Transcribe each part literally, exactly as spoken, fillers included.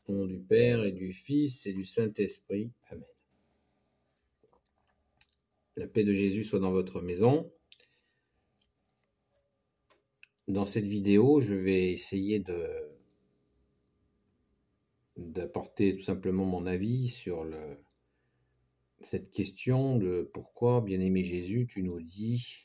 Au nom du Père et du Fils et du Saint-Esprit. Amen. La paix de Jésus soit dans votre maison. Dans cette vidéo, je vais essayer de d'apporter tout simplement mon avis sur le, cette question de pourquoi, bien-aimé Jésus, tu nous dis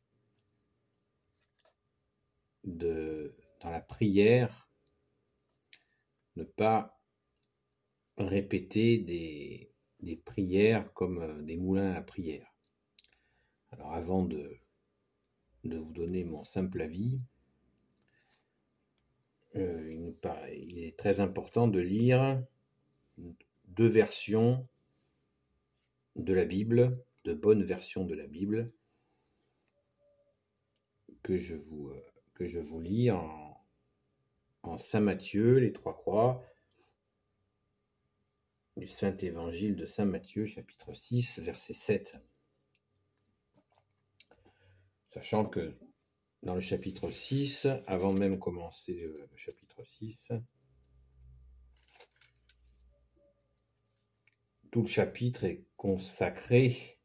de, dans la prière, ne pas répéter des, des prières comme des moulins à prière. Alors avant de, de vous donner mon simple avis, euh, il, nous paraît, il est très important de lire deux versions de la Bible, de bonnes versions de la Bible, que je vous, euh, que je vous lis en, en Saint Matthieu, les Trois Croix, du Saint Évangile de Saint Matthieu, chapitre six, verset sept. Sachant que dans le chapitre six, avant même commencer le chapitre six, tout le chapitre est consacré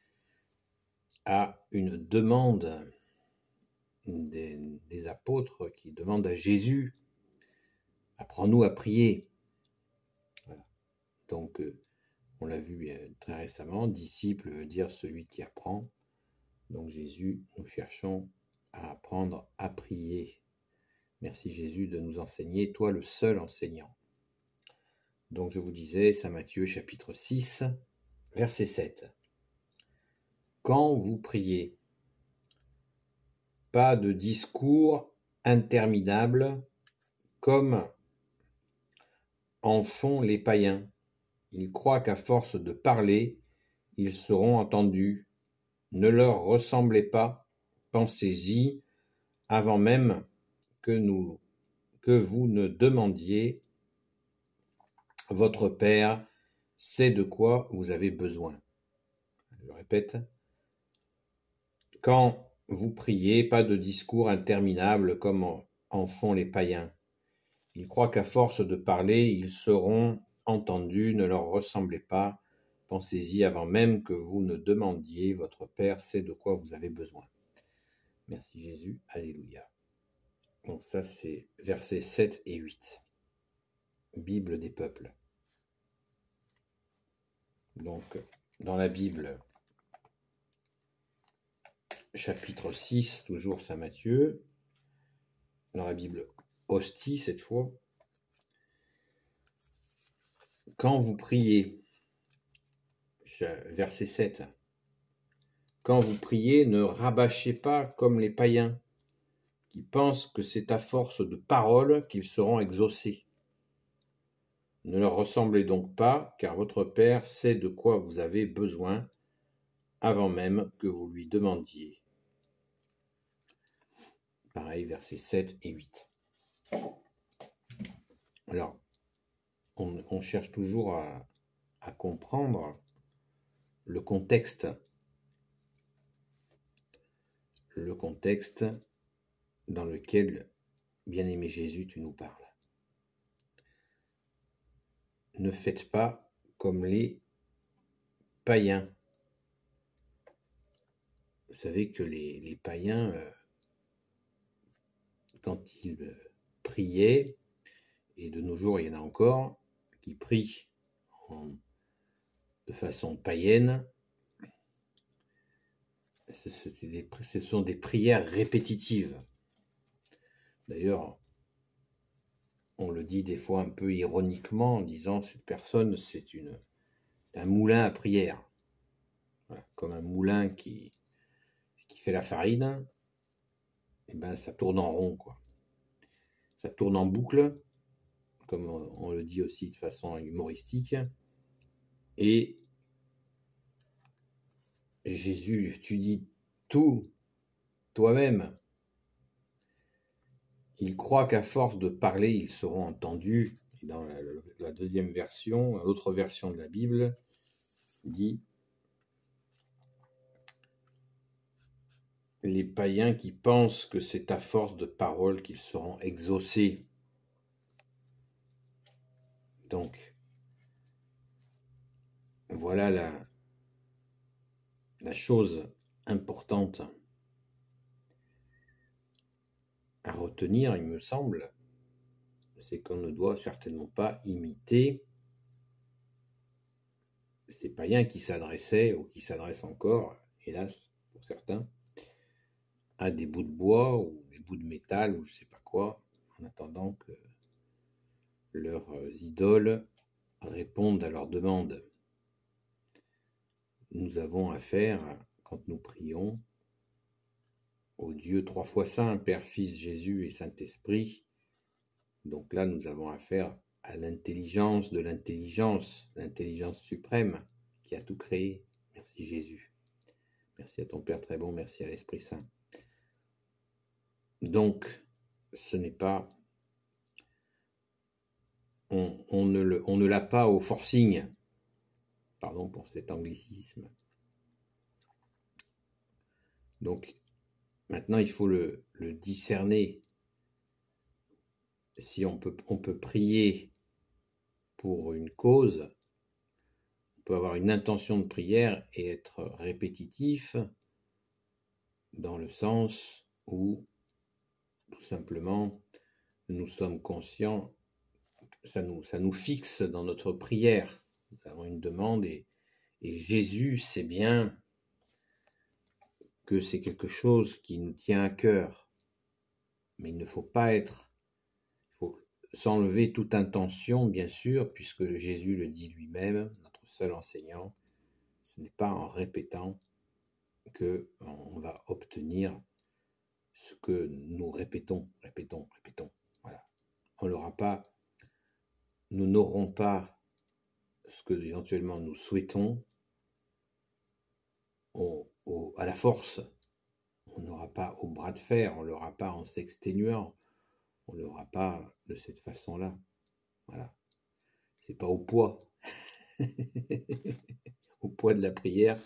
à une demande des, des apôtres qui demandent à Jésus, apprends-nous à prier. Voilà. Donc, euh, on l'a vu très récemment, disciple veut dire celui qui apprend. Donc Jésus, nous cherchons à apprendre à prier. Merci Jésus de nous enseigner, toi le seul enseignant. Donc je vous disais, Saint Matthieu chapitre six, verset sept. Quand vous priez, pas de discours interminables comme en font les païens. Ils croient qu'à force de parler, ils seront entendus. Ne leur ressemblez pas, pensez-y avant même que, nous, que vous ne demandiez. Votre Père sait de quoi vous avez besoin. Je répète, quand vous priez, pas de discours interminables comme en font les païens. Ils croient qu'à force de parler, ils seront entendus, ne leur ressemblez pas. Pensez-y avant même que vous ne demandiez, votre Père sait de quoi vous avez besoin. Merci Jésus, alléluia. Donc ça c'est versets sept et huit. Bible des peuples. Donc dans la Bible, chapitre six, toujours Saint Matthieu, dans la Bible Hostie cette fois, quand vous priez, verset sept, quand vous priez, ne rabâchez pas comme les païens, qui pensent que c'est à force de paroles qu'ils seront exaucés. Ne leur ressemblez donc pas, car votre Père sait de quoi vous avez besoin, avant même que vous lui demandiez. Pareil, versets sept et huit. Alors, on, on cherche toujours à, à comprendre le contexte, le contexte dans lequel, bien-aimé Jésus, tu nous parles. Ne faites pas comme les païens. Vous savez que les, les païens, euh, quand ils euh, priaient, et de nos jours il y en a encore, qui prient en, de façon païenne, ce, des, ce sont des prières répétitives. D'ailleurs, on le dit des fois un peu ironiquement en disant cette personne c'est une c'est un moulin à prière. Voilà, comme un moulin qui, qui fait la farine, et ben ça tourne en rond, quoi. Ça tourne en boucle, comme on le dit aussi de façon humoristique. Et Jésus, tu dis tout toi-même. Ils croient qu'à force de parler, ils seront entendus. Et dans la, la deuxième version, l'autre version de la Bible, dit les païens qui pensent que c'est à force de paroles qu'ils seront exaucés. Donc, voilà la, la chose importante à retenir, il me semble, c'est qu'on ne doit certainement pas imiter ces païens qui s'adressaient, ou qui s'adressent encore, hélas, pour certains, à des bouts de bois ou des bouts de métal ou je sais pas quoi, en attendant que leurs idoles répondent à leurs demandes. Nous avons affaire, quand nous prions, au Dieu trois fois saint, Père, Fils, Jésus et Saint-Esprit. Donc là, nous avons affaire à l'intelligence de l'intelligence, l'intelligence suprême qui a tout créé. Merci Jésus. Merci à ton Père très bon, merci à l'Esprit Saint. Donc, ce n'est pas... On, on ne le, on ne l'a pas au forcing. Pardon pour cet anglicisme. Donc, maintenant, il faut le, le discerner. Si on peut, on peut prier pour une cause, on peut avoir une intention de prière et être répétitif dans le sens où, tout simplement, nous sommes conscients, ça nous, ça nous fixe dans notre prière. Nous avons une demande et, et Jésus sait bien que c'est quelque chose qui nous tient à cœur. Mais il ne faut pas être, il faut s'enlever toute intention, bien sûr, puisque Jésus le dit lui-même, notre seul enseignant, ce n'est pas en répétant qu'on va obtenir ce que nous répétons, répétons, répétons. Voilà. On n'aura pas, nous n'aurons pas ce que éventuellement nous souhaitons au, au, à la force. On n'aura pas au bras de fer, on ne l'aura pas en s'exténuant, on ne l'aura pas de cette façon-là. Voilà. C'est pas au poids. Au poids de la prière.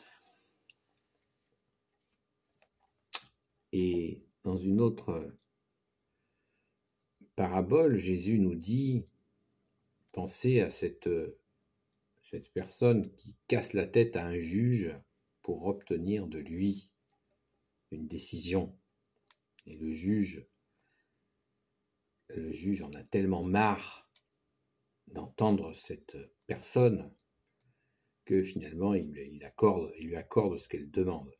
Et dans une autre parabole, Jésus nous dit, pensez à cette, cette personne qui casse la tête à un juge pour obtenir de lui une décision. Et le juge, le juge en a tellement marre d'entendre cette personne que finalement il, il, accorde, il lui accorde ce qu'elle demande.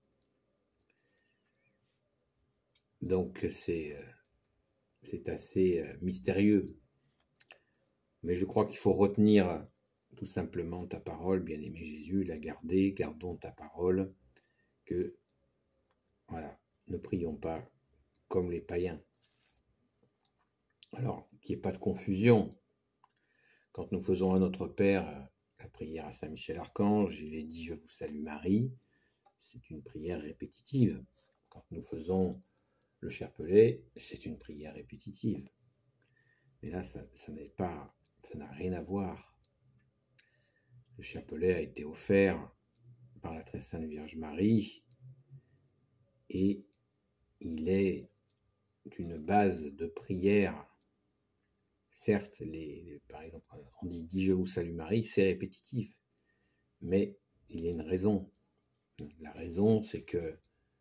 Donc c'est, c'est assez mystérieux. Mais je crois qu'il faut retenir tout simplement ta parole, bien-aimé Jésus, la garder, gardons ta parole, que, voilà, ne prions pas comme les païens. Alors, qu'il n'y ait pas de confusion. Quand nous faisons à notre Père la prière à Saint-Michel-Archange, il est dit « Je vous salue Marie », c'est une prière répétitive. Quand nous faisons le chapelet, c'est une prière répétitive. Mais là, ça, ça n'est pas, ça n'a rien à voir. Le chapelet a été offert par la très sainte Vierge Marie et il est une base de prière. Certes, les, les, par exemple, on dit « Dis je vous salue Marie », c'est répétitif, mais il y a une raison. La raison, c'est que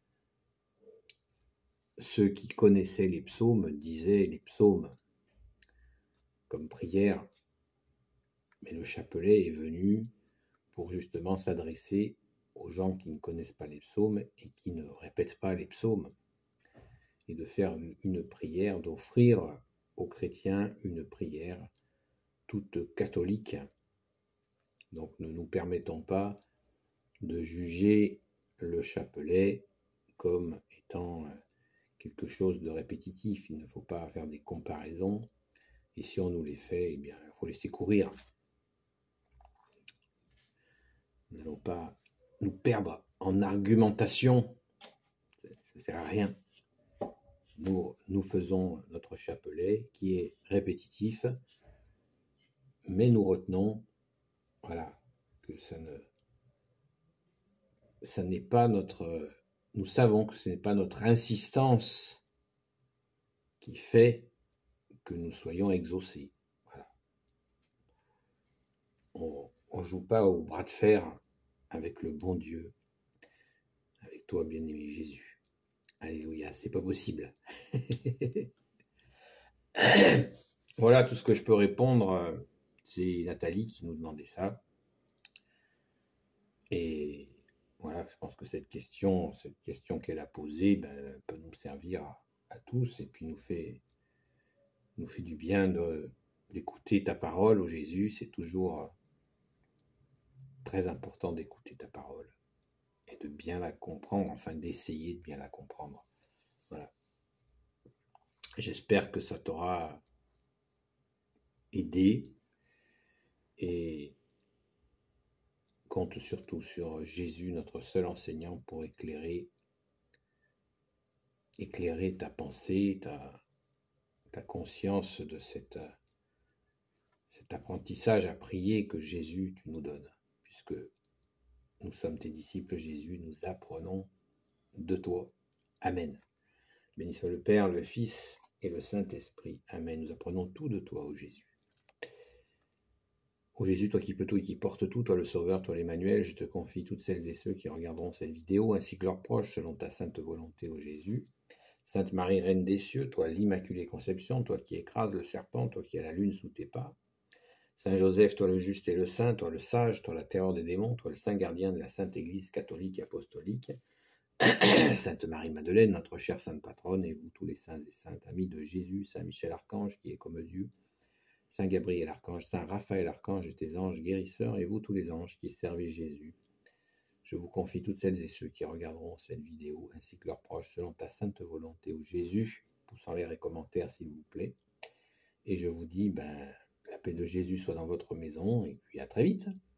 ceux qui connaissaient les psaumes disaient les psaumes comme prière, mais le chapelet est venu pour justement s'adresser aux gens qui ne connaissent pas les psaumes et qui ne répètent pas les psaumes, et de faire une prière, d'offrir aux chrétiens une prière toute catholique. Donc ne nous permettons pas de juger le chapelet comme étant quelque chose de répétitif. Il ne faut pas faire des comparaisons, et si on nous les fait, eh bien, il faut laisser courir. Nous n'allons pas nous perdre en argumentation, ça ne sert à rien. Nous, nous faisons notre chapelet qui est répétitif, mais nous retenons, voilà, que ça ne, ça n'est pas notre, nous savons que ce n'est pas notre insistance qui fait que nous soyons exaucés. Voilà. on ne joue pas au bras de fer avec le bon Dieu, avec toi, bien-aimé Jésus. Alléluia, c'est pas possible. Voilà tout ce que je peux répondre. C'est Nathalie qui nous demandait ça. Et voilà, je pense que cette question, cette question qu'elle a posée, ben, peut nous servir à, à tous et puis nous fait, nous fait du bien de, d'écouter ta parole, ô Jésus. C'est toujours très important d'écouter ta parole et de bien la comprendre, enfin d'essayer de bien la comprendre. Voilà. J'espère que ça t'aura aidé et compte surtout sur Jésus, notre seul enseignant, pour éclairer, éclairer ta pensée, ta, ta conscience de cette, cet apprentissage à prier que Jésus, tu nous donnes. Puisque nous sommes tes disciples, Jésus, nous apprenons de toi. Amen. Béni soit le Père, le Fils et le Saint-Esprit. Amen. Nous apprenons tout de toi, ô Jésus. Ô Jésus, toi qui peux tout et qui portes tout, toi le Sauveur, toi l'Emmanuel, je te confie toutes celles et ceux qui regarderont cette vidéo, ainsi que leurs proches, selon ta sainte volonté, ô Jésus. Sainte Marie, Reine des cieux, toi l'Immaculée Conception, toi qui écrases le serpent, toi qui as la lune sous tes pas. Saint Joseph, toi le juste et le saint, toi le sage, toi la terreur des démons, toi le saint gardien de la Sainte Église catholique et apostolique. Sainte Marie-Madeleine, notre chère sainte patronne, et vous tous les saints et saintes amis de Jésus, Saint Michel Archange, qui est comme Dieu, Saint Gabriel Archange, Saint Raphaël Archange et tes anges guérisseurs, et vous tous les anges qui servez Jésus. Je vous confie toutes celles et ceux qui regarderont cette vidéo, ainsi que leurs proches, selon ta sainte volonté, ô Jésus, poussant les commentaires s'il vous plaît. Et je vous dis, ben, la paix de Jésus soit dans votre maison, et puis à très vite.